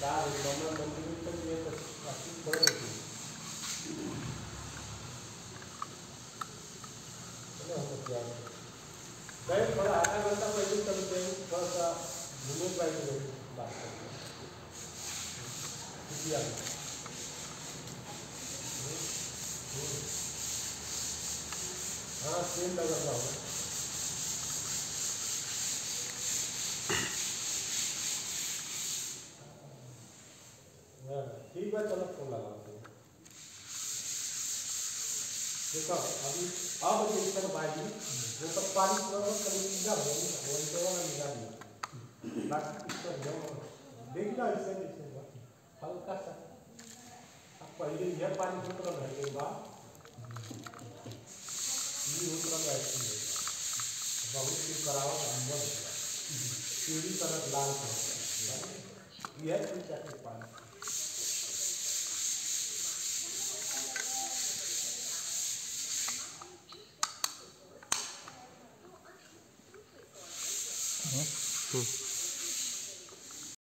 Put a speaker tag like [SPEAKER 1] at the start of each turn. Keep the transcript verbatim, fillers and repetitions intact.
[SPEAKER 1] चार नंबर मंदिर पण येत अशी फळ होती काही फळ आधा घंटा पहिले चलते थोडासा घूमे पाहिजे बात किती आहे हाँ सेम लग रहा है ठीक है चलो फोन लगा देखो अभी अब देखकर बाजी वो सब पानी पूरा कभी सीधा हो वही तो वाला निकाल दिया बाकी पिक्चर जो देखना इससे इससे हल्का सा अब पहले यह पानी उतर रहे के बाद ये उतर रहा है बहुत ही कराओ अंदर सीढ़ी तरफ लाल है यह पीछे के पानी Hmm.